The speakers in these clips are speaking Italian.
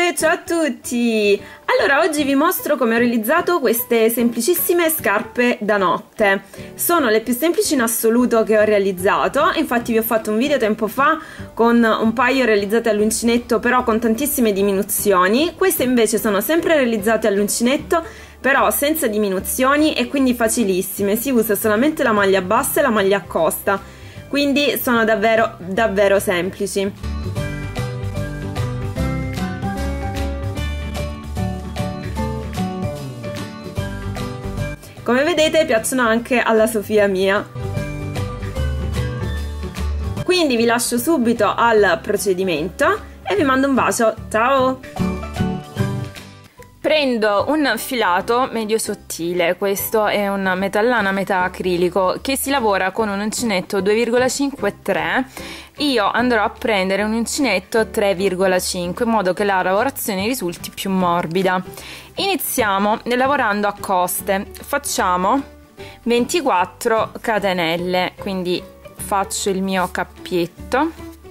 Salve, ciao a tutti! Allora, oggi vi mostro come ho realizzato queste semplicissime scarpe da notte. Sono le più semplici in assoluto che ho realizzato, infatti vi ho fatto un video tempo fa con un paio realizzate all'uncinetto però con tantissime diminuzioni. Queste invece sono sempre realizzate all'uncinetto però senza diminuzioni e quindi facilissime, si usa solamente la maglia bassa e la maglia a costa, quindi sono davvero semplici. Come vedete piacciono anche alla Sofia mia. Quindi vi lascio subito al procedimento e vi mando un bacio, ciao! Prendo un filato medio sottile, questo è un metallana metà acrilico che si lavora con un uncinetto 2,5-3. Io andrò a prendere un uncinetto 3,5 in modo che la lavorazione risulti più morbida. Iniziamo lavorando a coste, facciamo 24 catenelle, quindi faccio il mio cappietto,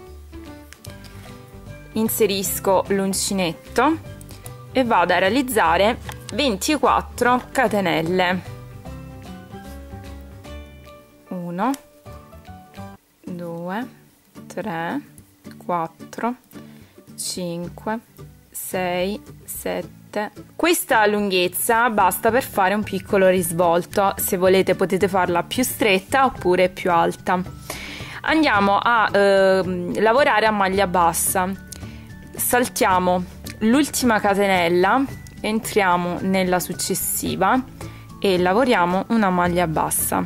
inserisco l'uncinetto e vado a realizzare 24 catenelle. 1 2 3 4 5 6 7. Questa lunghezza basta per fare un piccolo risvolto, se volete potete farla più stretta oppure più alta. Andiamo a lavorare a maglia bassa, saltiamo l'ultima catenella, entriamo nella successiva e lavoriamo una maglia bassa,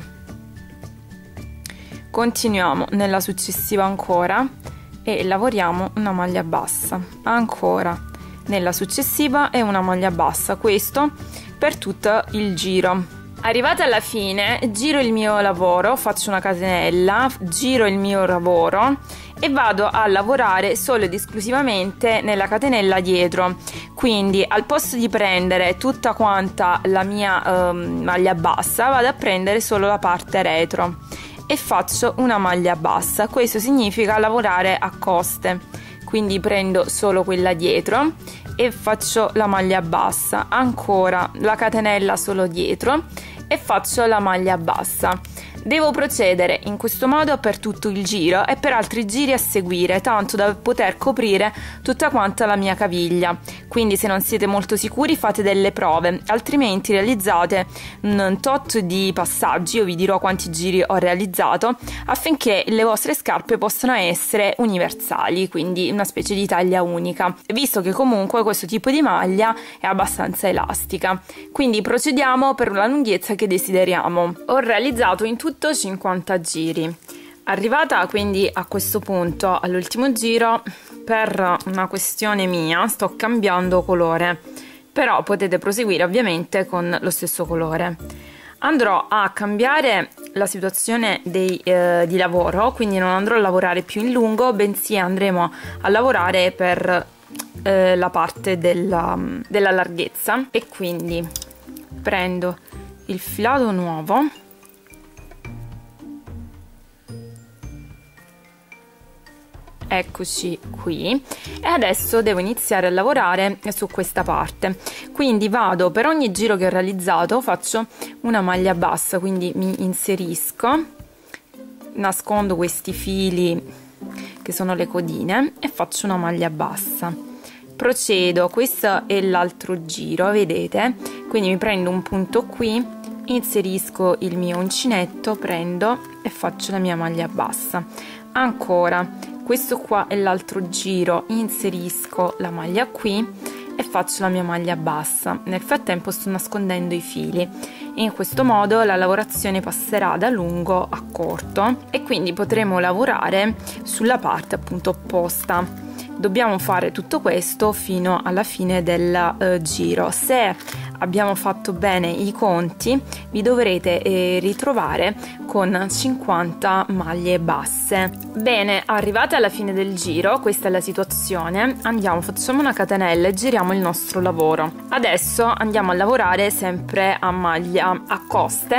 continuiamo nella successiva ancora e lavoriamo una maglia bassa, ancora nella successiva e una maglia bassa, questo per tutto il giro. Arrivata alla fine giro il mio lavoro, faccio una catenella, giro il mio lavoro e vado a lavorare solo ed esclusivamente nella catenella dietro, quindi al posto di prendere tutta quanta la mia maglia bassa vado a prendere solo la parte retro e faccio una maglia bassa. Questo significa lavorare a coste, quindi prendo solo quella dietro e faccio la maglia bassa, ancora la catenella solo dietro e faccio la maglia bassa. Devo procedere in questo modo per tutto il giro e per altri giri a seguire, tanto da poter coprire tutta quanta la mia caviglia. Quindi se non siete molto sicuri fate delle prove, altrimenti realizzate un tot di passaggi, io vi dirò quanti giri ho realizzato, affinché le vostre scarpe possano essere universali, quindi una specie di taglia unica, visto che comunque questo tipo di maglia è abbastanza elastica. Quindi procediamo per la lunghezza che desideriamo. Ho realizzato in tutto 50 giri. Arrivata quindi a questo punto all'ultimo giro, per una questione mia sto cambiando colore, però potete proseguire ovviamente con lo stesso colore. Andrò a cambiare la situazione di lavoro, quindi non andrò a lavorare più in lungo, bensì andremo a lavorare per la parte della larghezza, e quindi prendo il filato nuovo, eccoci qui, e adesso devo iniziare a lavorare su questa parte. Quindi vado, per ogni giro che ho realizzato faccio una maglia bassa, quindi mi inserisco, nascondo questi fili che sono le codine e faccio una maglia bassa. Procedo, questo è l'altro giro, vedete? Quindi mi prendo un punto qui, inserisco il mio uncinetto, prendo e faccio la mia maglia bassa. Ancora, questo qua è l'altro giro, inserisco la maglia qui e faccio la mia maglia bassa. Nel frattempo sto nascondendo i fili e in questo modo la lavorazione passerà da lungo a corto e quindi potremo lavorare sulla parte appunto opposta. Dobbiamo fare tutto questo fino alla fine del giro. Se abbiamo fatto bene i conti, vi dovrete ritrovare con 50 maglie basse. Bene, arrivate alla fine del giro, questa è la situazione. Andiamo, facciamo una catenella e giriamo il nostro lavoro. Adesso andiamo a lavorare sempre a maglia a coste,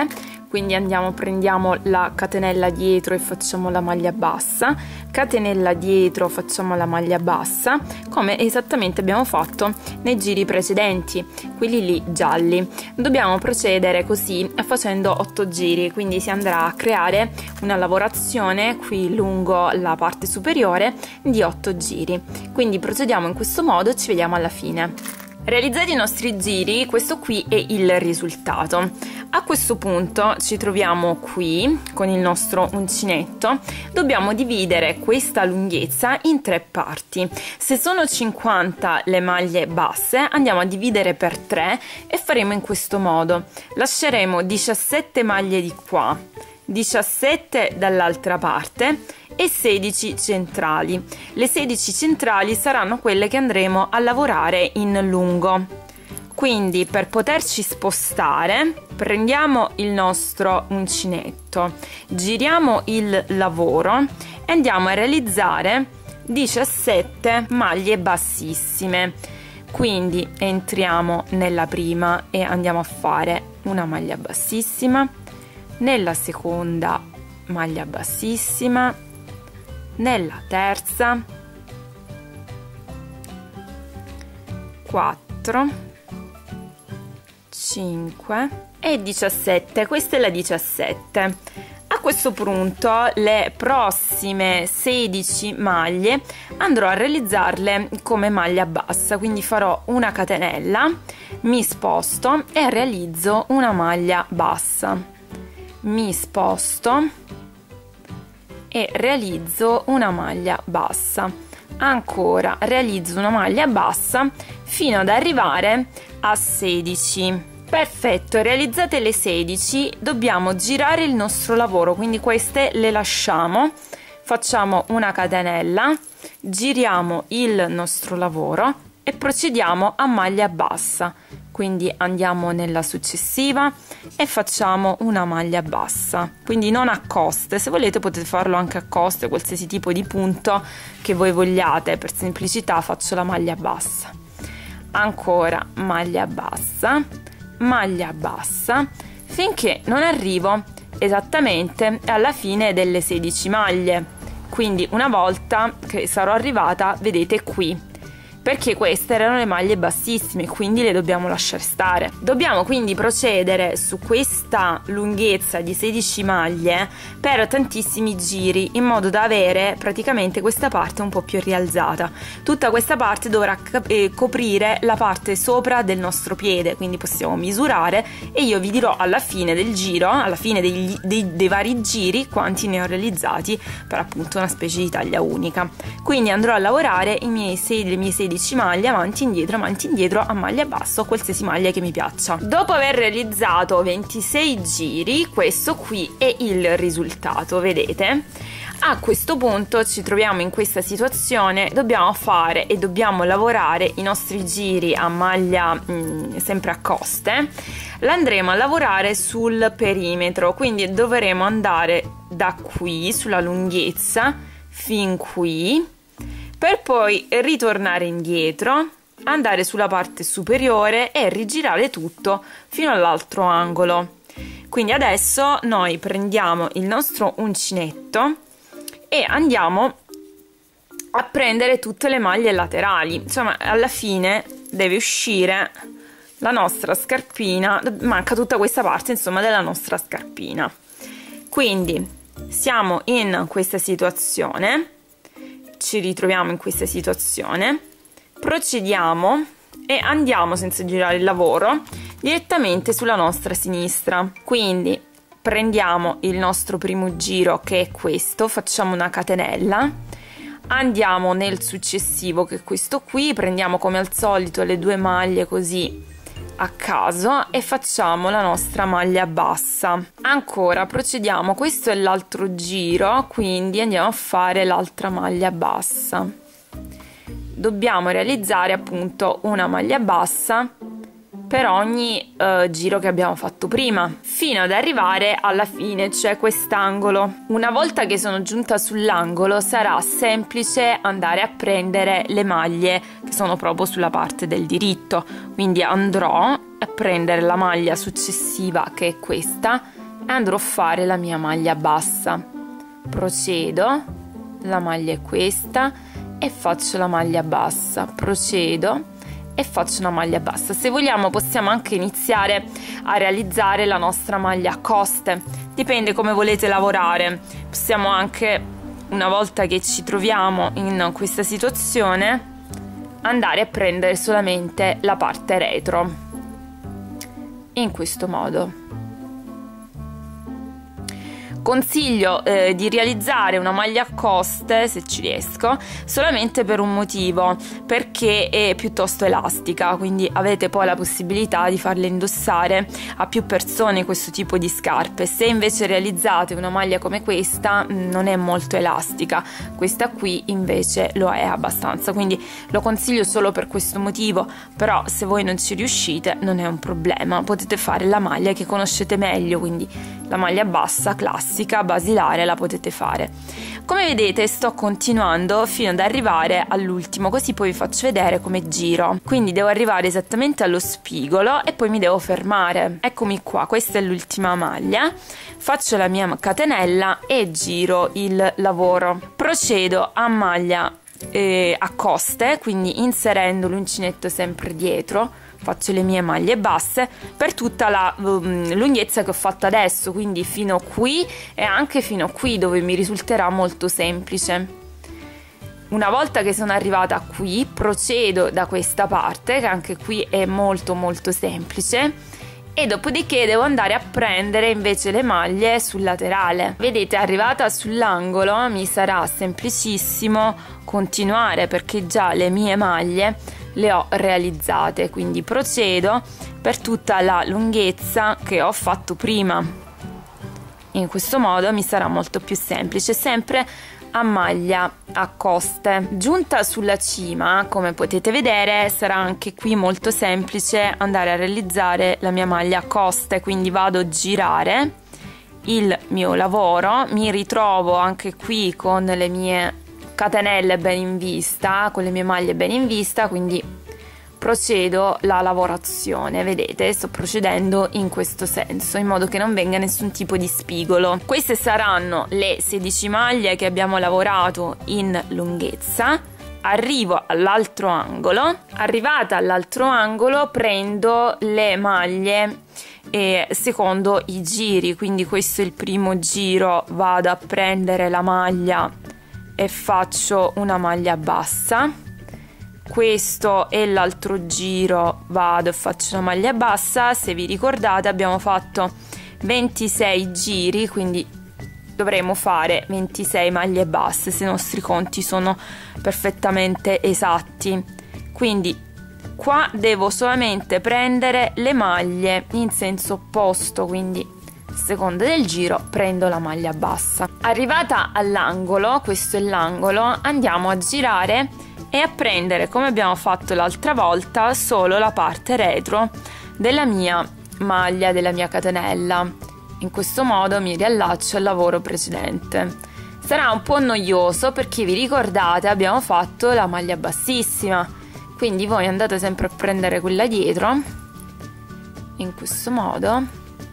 quindi prendiamo la catenella dietro e facciamo la maglia bassa, catenella dietro, facciamo la maglia bassa, come esattamente abbiamo fatto nei giri precedenti, quelli lì gialli. Dobbiamo procedere così facendo 8 giri, quindi si andrà a creare una lavorazione qui lungo la parte superiore di 8 giri. Quindi procediamo in questo modo e ci vediamo alla fine. Realizzati i nostri giri, questo qui è il risultato. A questo punto ci troviamo qui con il nostro uncinetto. Dobbiamo dividere questa lunghezza in 3 parti. Se sono 50 le maglie basse, andiamo a dividere per 3 e faremo in questo modo. Lasceremo 17 maglie di qua, 17 dall'altra parte e 16 centrali. Le 16 centrali saranno quelle che andremo a lavorare in lungo. Quindi per poterci spostare prendiamo il nostro uncinetto, giriamo il lavoro e andiamo a realizzare 17 maglie bassissime. Quindi entriamo nella prima e andiamo a fare una maglia bassissima, nella seconda maglia bassissima, nella terza, 4, 5 e 17. Questa è la 17. A questo punto le prossime 16 maglie andrò a realizzarle come maglia bassa, quindi farò una catenella, mi sposto e realizzo una maglia bassa, mi sposto e realizzo una maglia bassa, ancora realizzo una maglia bassa fino ad arrivare a 16. Perfetto, realizzate le 16, dobbiamo girare il nostro lavoro, quindi queste le lasciamo, facciamo una catenella, giriamo il nostro lavoro e procediamo a maglia bassa. Quindi andiamo nella successiva e facciamo una maglia bassa, quindi non a coste. Se volete potete farlo anche a coste, qualsiasi tipo di punto che voi vogliate. Per semplicità faccio la maglia bassa, ancora maglia bassa, finché non arrivo esattamente alla fine delle 16 maglie. Quindi una volta che sarò arrivata, vedete qui, perché queste erano le maglie bassissime, quindi le dobbiamo lasciare stare. Dobbiamo quindi procedere su questa lunghezza di 16 maglie per tantissimi giri, in modo da avere praticamente questa parte un po' più rialzata. Tutta questa parte dovrà coprire la parte sopra del nostro piede, quindi possiamo misurare e io vi dirò alla fine del giro, alla fine dei vari giri, quanti ne ho realizzati per appunto una specie di taglia unica. Quindi andrò a lavorare le mie 16 maglie avanti e indietro a maglia bassa o qualsiasi maglia che mi piaccia. Dopo aver realizzato 26 giri, questo qui è il risultato, vedete? A questo punto ci troviamo in questa situazione, dobbiamo fare e dobbiamo lavorare i nostri giri a maglia sempre a coste. L'andremo a lavorare sul perimetro, quindi dovremo andare da qui sulla lunghezza fin qui, per poi ritornare indietro, andare sulla parte superiore e rigirare tutto fino all'altro angolo. Quindi adesso noi prendiamo il nostro uncinetto e andiamo a prendere tutte le maglie laterali. Insomma, alla fine deve uscire la nostra scarpina, manca tutta questa parte insomma della nostra scarpina. Quindi siamo in questa situazione, ci ritroviamo in questa situazione, procediamo e andiamo senza girare il lavoro direttamente sulla nostra sinistra. Quindi prendiamo il nostro primo giro, che è questo, facciamo una catenella, andiamo nel successivo, che è questo qui, prendiamo come al solito le 2 maglie così a caso e facciamo la nostra maglia bassa. Ancora procediamo, questo è l'altro giro, quindi andiamo a fare l'altra maglia bassa. Dobbiamo realizzare appunto una maglia bassa per ogni giro che abbiamo fatto prima, fino ad arrivare alla fine, cioè quest'angolo. Una volta che sono giunta sull'angolo sarà semplice andare a prendere le maglie che sono proprio sulla parte del diritto, quindi andrò a prendere la maglia successiva, che è questa, e andrò a fare la mia maglia bassa. Procedo, la maglia è questa e faccio la maglia bassa, procedo e faccio una maglia bassa. Se vogliamo possiamo anche iniziare a realizzare la nostra maglia a coste, dipende come volete lavorare. Possiamo anche, una volta che ci troviamo in questa situazione, andare a prendere solamente la parte retro in questo modo. Consiglio di realizzare una maglia a coste, se ci riesco, solamente per un motivo, perché è piuttosto elastica, quindi avete poi la possibilità di farle indossare a più persone questo tipo di scarpe. Se invece realizzate una maglia come questa non è molto elastica, questa qui invece lo è abbastanza, quindi lo consiglio solo per questo motivo. Però se voi non ci riuscite non è un problema, potete fare la maglia che conoscete meglio, quindi la maglia bassa classica basilare la potete fare. Come vedete sto continuando fino ad arrivare all'ultimo, così poi vi faccio vedere come giro. Quindi devo arrivare esattamente allo spigolo e poi mi devo fermare. Eccomi qua, questa è l'ultima maglia, faccio la mia catenella e giro il lavoro. Procedo a maglia a coste, quindi inserendo l'uncinetto sempre dietro. Faccio le mie maglie basse per tutta la lunghezza che ho fatto adesso, quindi fino qui e anche fino qui, dove mi risulterà molto semplice. Una volta che sono arrivata qui, procedo da questa parte, che anche qui è molto semplice, e dopodiché devo andare a prendere invece le maglie sul laterale. Vedete, arrivata sull'angolo mi sarà semplicissimo continuare, perché già le mie maglie le ho realizzate, quindi procedo per tutta la lunghezza che ho fatto prima. In questo modo mi sarà molto più semplice, sempre a maglia a coste. Giunta sulla cima, come potete vedere, sarà anche qui molto semplice andare a realizzare la mia maglia a coste, quindi vado a girare il mio lavoro, mi ritrovo anche qui con le mie catenelle ben in vista, con le mie maglie ben in vista, quindi procedo la lavorazione. Vedete, sto procedendo in questo senso, in modo che non venga nessun tipo di spigolo. Queste saranno le 16 maglie che abbiamo lavorato in lunghezza. Arrivo all'altro angolo, arrivata all'altro angolo prendo le maglie secondo i giri, quindi questo è il primo giro, vado a prendere la maglia e faccio una maglia bassa. Questo è l'altro giro, vado e faccio una maglia bassa. Se vi ricordate abbiamo fatto 26 giri, quindi dovremo fare 26 maglie basse se i nostri conti sono perfettamente esatti. Quindi qua devo solamente prendere le maglie in senso opposto, quindi a seconda del giro prendo la maglia bassa. Arrivata all'angolo, questo è l'angolo, andiamo a girare e a prendere, come abbiamo fatto l'altra volta, solo la parte retro della mia maglia, della mia catenella. In questo modo mi riallaccio al lavoro precedente. Sarà un po' noioso perché vi ricordate abbiamo fatto la maglia bassissima, quindi voi andate sempre a prendere quella dietro in questo modo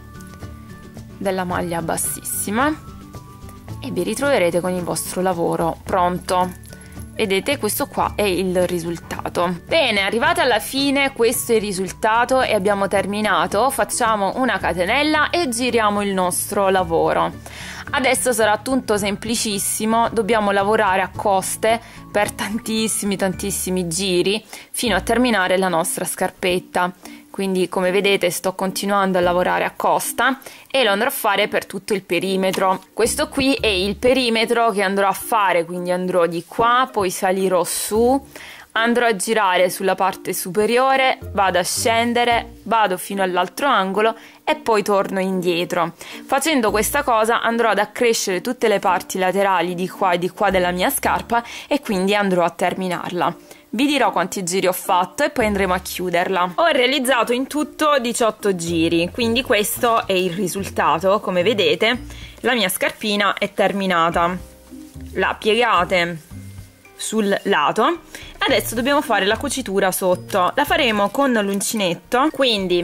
della maglia bassissima e vi ritroverete con il vostro lavoro pronto. Vedete, questo qua è il risultato. Bene, arrivate alla fine, questo è il risultato e abbiamo terminato. Facciamo una catenella e giriamo il nostro lavoro. Adesso sarà tutto semplicissimo, dobbiamo lavorare a coste per tantissimi giri fino a terminare la nostra scarpetta. Quindi come vedete sto continuando a lavorare a costa e lo andrò a fare per tutto il perimetro. Questo qui è il perimetro che andrò a fare, quindi andrò di qua, poi salirò su, andrò a girare sulla parte superiore, vado a scendere, vado fino all'altro angolo e poi torno indietro. Facendo questa cosa andrò ad accrescere tutte le parti laterali di qua e di qua della mia scarpa e quindi andrò a terminarla. Vi dirò quanti giri ho fatto e poi andremo a chiuderla. Ho realizzato in tutto 18 giri, quindi questo è il risultato. Come vedete la mia scarpina è terminata. La piegate sul lato. Adesso dobbiamo fare la cucitura sotto. La faremo con l'uncinetto, quindi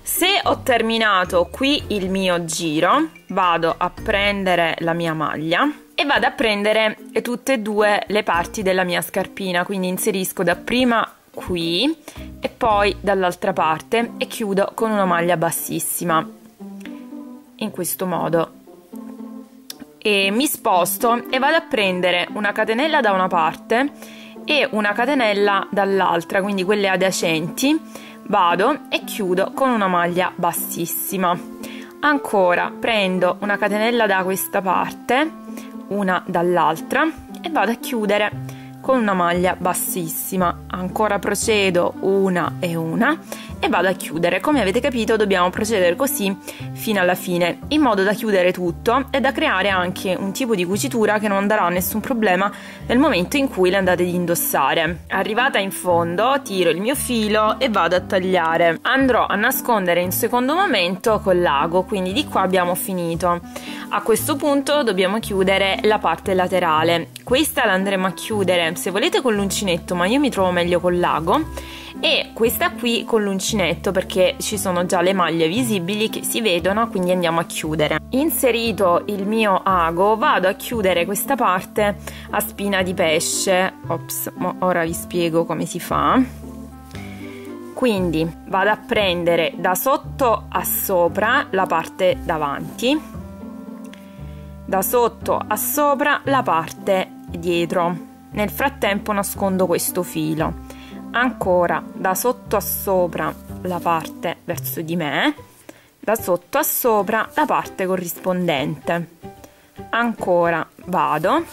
Se ho terminato qui il mio giro, vado a prendere la mia maglia e vado a prendere tutte e due le parti della mia scarpina, quindi inserisco dapprima qui e poi dall'altra parte e chiudo con una maglia bassissima, in questo modo. E mi sposto e vado a prendere una catenella da una parte e una catenella dall'altra, quindi quelle adiacenti, vado e chiudo con una maglia bassissima. Ancora prendo una catenella da questa parte, una dall'altra e vado a chiudere con una maglia bassissima. Ancora procedo una e una e vado a chiudere. Come avete capito, dobbiamo procedere così fino alla fine, in modo da chiudere tutto e da creare anche un tipo di cucitura che non darà nessun problema nel momento in cui le andate ad indossare. Arrivata in fondo, tiro il mio filo e vado a tagliare. Andrò a nascondere in secondo momento con l'ago, quindi di qua abbiamo finito. A questo punto dobbiamo chiudere la parte laterale. Questa la andremo a chiudere, se volete, con l'uncinetto, ma io mi trovo meglio con l'ago, e questa qui con l'uncinetto perché ci sono già le maglie visibili che si vedono, quindi andiamo a chiudere. Inserito il mio ago, vado a chiudere questa parte a spina di pesce. Ops, ora vi spiego come si fa. Quindi vado a prendere da sotto a sopra la parte davanti, da sotto a sopra la parte dietro. Nel frattempo nascondo questo filo. Ancora da sotto a sopra la parte verso di me, da sotto a sopra la parte corrispondente. Ancora vado.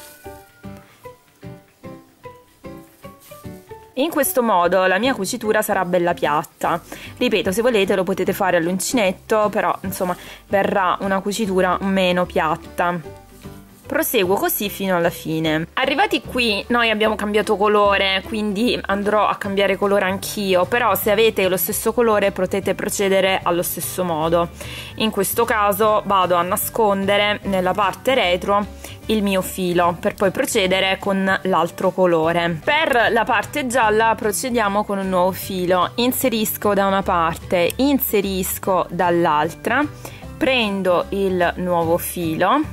In questo modo la mia cucitura sarà bella piatta. Ripeto, se volete lo potete fare all'uncinetto, però insomma verrà una cucitura meno piatta. Proseguo così fino alla fine. Arrivati qui noi abbiamo cambiato colore, quindi andrò a cambiare colore anch'io, però se avete lo stesso colore potete procedere allo stesso modo. In questo caso vado a nascondere nella parte retro il mio filo per poi procedere con l'altro colore. Per la parte gialla procediamo con un nuovo filo. Inserisco da una parte, inserisco dall'altra, prendo il nuovo filo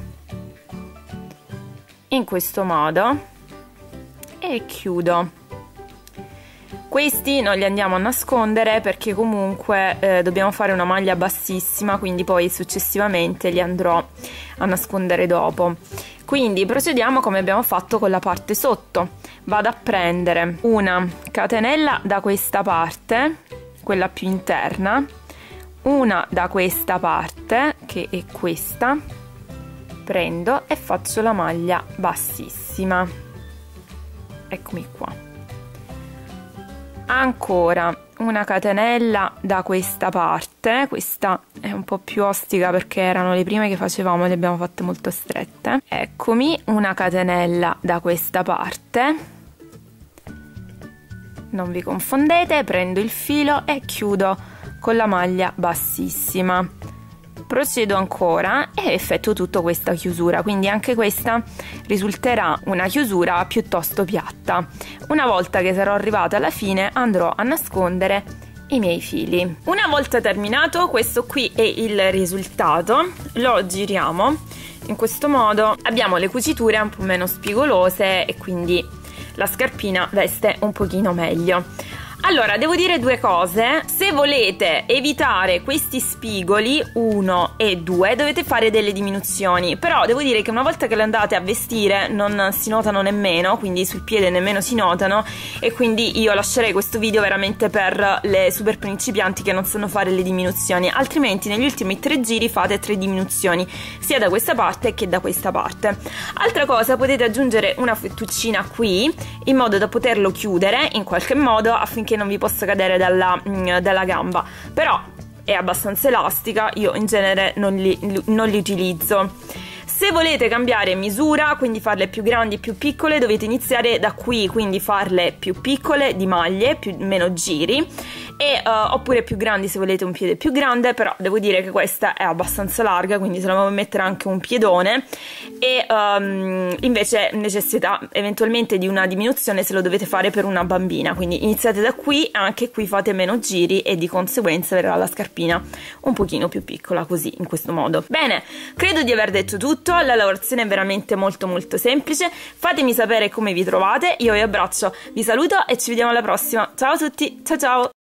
in questo modo e chiudo. Questi non li andiamo a nascondere perché comunque dobbiamo fare una maglia bassissima, quindi poi successivamente li andrò a nascondere dopo. Quindi procediamo come abbiamo fatto con la parte sotto. Vado a prendere una catenella da questa parte, quella più interna, una da questa parte che è questa, prendo e faccio la maglia bassissima. Eccomi qua. Ancora una catenella da questa parte, questa è un po' più ostica perché erano le prime che facevamo e le abbiamo fatte molto strette. Eccomi, una catenella da questa parte, non vi confondete, prendo il filo e chiudo con la maglia bassissima. Procedo ancora e effettuo tutta questa chiusura, quindi anche questa risulterà una chiusura piuttosto piatta. Una volta che sarò arrivata alla fine andrò a nascondere i miei fili. Una volta terminato, questo qui è il risultato. Lo giriamo in questo modo, abbiamo le cuciture un po' meno spigolose e quindi la scarpina veste un pochino meglio. Allora, devo dire due cose. Se volete evitare questi spigoli 1 e 2 dovete fare delle diminuzioni, però devo dire che una volta che le andate a vestire non si notano nemmeno, quindi sul piede nemmeno si notano, e quindi io lascerei questo video veramente per le super principianti che non sanno fare le diminuzioni, altrimenti negli ultimi 3 giri fate 3 diminuzioni sia da questa parte che da questa parte. Altra cosa, potete aggiungere una fettuccina qui in modo da poterlo chiudere in qualche modo affinché non vi possa cadere dalla gamba, però è abbastanza elastica, io in genere non li utilizzo. Se volete cambiare misura, quindi farle più grandi e più piccole, dovete iniziare da qui, quindi farle più piccole di maglie, meno giri, oppure più grandi se volete un piede più grande, però devo dire che questa è abbastanza larga, quindi se la vuoi mettere anche un piedone, e invece necessita eventualmente di una diminuzione se lo dovete fare per una bambina, quindi iniziate da qui, anche qui fate meno giri e di conseguenza verrà la scarpina un pochino più piccola, così, in questo modo. Bene, credo di aver detto tutto, la lavorazione è veramente molto semplice, fatemi sapere come vi trovate, io vi abbraccio, vi saluto e ci vediamo alla prossima, ciao a tutti, ciao ciao!